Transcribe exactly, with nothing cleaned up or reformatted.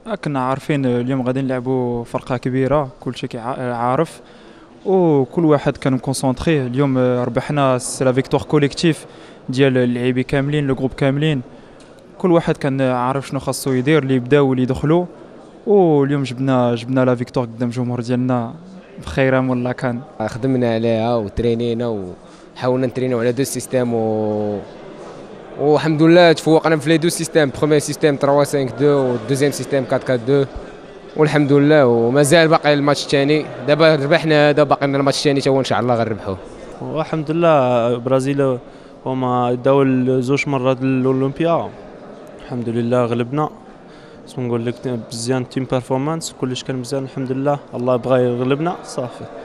كنا عارفين اليوم غادي نلعبوا فرقة كبيرة، كل شيء كيع- عارف، وكل واحد كان مكونسونطري. اليوم آه، ربحنا سي لا فيكتور كوليكتيف ديال اللاعبين كاملين، لو جروب كاملين، كل واحد كان عارف شنو خاصو يدير، اللي بداو واللي دخلوا. واليوم جبنا جبنا لا فيكتور قدام الجمهور ديالنا بخيرة والله كان. خدمنا عليها وترينينا وحاولنا نترينيو على دو سيستيم و والحمد لله تفوقنا في لي دو سيستيم، بروميير سيستيم ثلاثة خمسة اثنين والدوزيام سيستيم أربعة أربعة اثنين، والحمد لله. ومازال باقي الماتش الثاني، دابا ربحنا هذا، باقي لنا الماتش الثاني تا هو ان شاء الله غنربحوه. والحمد لله البرازيل هما داو زوج مرات للاولمبيا، الحمد لله غلبنا. بس نقول لك مزيان تيم بيرفورمانس، كلش كان مزيان الحمد لله. الله بغى يغلبنا صافي.